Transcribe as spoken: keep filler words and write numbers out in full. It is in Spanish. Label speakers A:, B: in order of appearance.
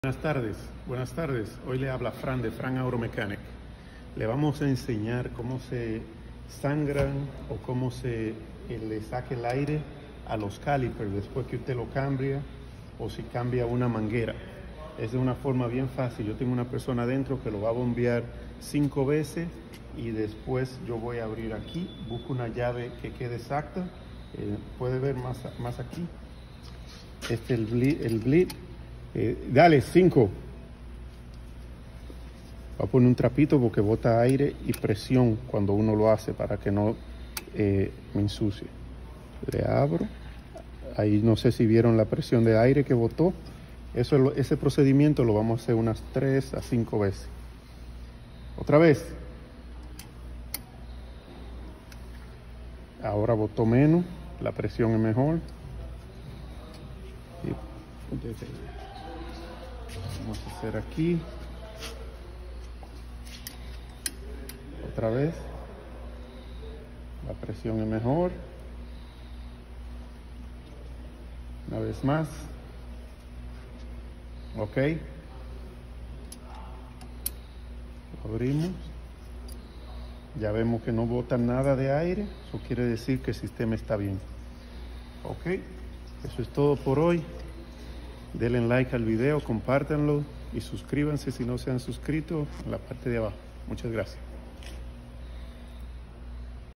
A: Buenas tardes, buenas tardes. Hoy le habla Fran de Fran Auromechanic. Le vamos a enseñar cómo se sangran o cómo se eh, le saque el aire a los calipers después que usted lo cambia o si cambia una manguera. Es de una forma bien fácil. Yo tengo una persona adentro que lo va a bombear cinco veces y después yo voy a abrir aquí, busco una llave que quede exacta. Eh, puede ver más, más aquí. Este es el bleed. El bleed. Eh, dale, cinco. Va a poner un trapito porque bota aire y presión cuando uno lo hace para que no eh, me ensucie. Le abro. Ahí no sé si vieron la presión de aire que botó. Eso es lo, ese procedimiento lo vamos a hacer unas tres a cinco veces. Otra vez. Ahora botó menos. La presión es mejor. Y, vamos a hacer aquí. Otra vez. La presión es mejor. Una vez más. Ok. Lo abrimos. Ya vemos que no bota nada de aire. Eso quiere decir que el sistema está bien. Ok. Eso es todo por hoy. Denle like al video, compártanlo y suscríbanse si no se han suscrito en la parte de abajo. Muchas gracias.